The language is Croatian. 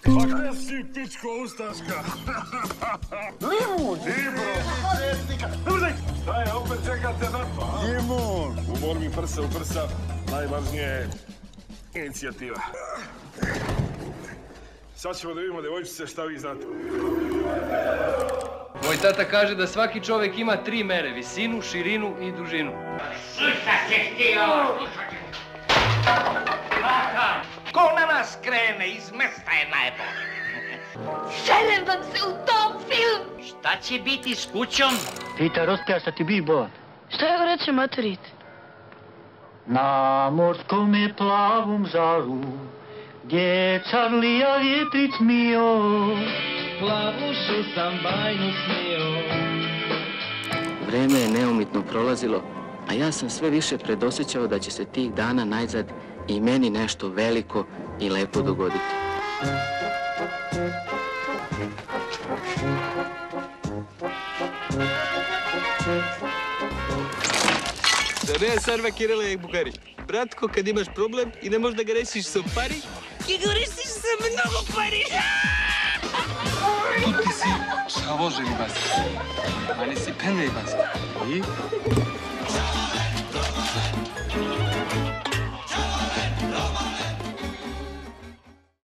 Pa gdje si, pičko ustaška? Limun! Libro! Daj, opet čekate na to, a? Limun! U borbi prsa u prsa najvažnija je inicijativa. Sad ćemo da vidimo, devojčice, šta vi znate. Moj tata kaže da svaki čovjek ima 3 mere, visinu, širinu i dužinu. Slušat ćeš ti ovo, slušat ćeš. Ko na nas krene, iz mesta je najbolje. Želim vam se u tom filmu! Šta će biti s kućom? Pita, rozpija šta ti bi, bo. Šta je reče materit? Na morskome plavom žaru, gdje Čarlija vjetrić mio, Plavušu sam bajnu smio. Vreme je neumitno prolazilo, a ja sam sve više predosjećao da će se tih dana najzad i meni nešto veliko i lepo dogoditi. Da ne sarva Kirila i Bugari. Bratko, kad imaš problem i ne možeš da ga rešiš sa pari, ti ga rešiš sa mnogo pari. Tu ti si šavoženi bas. A ne si penve bas. I?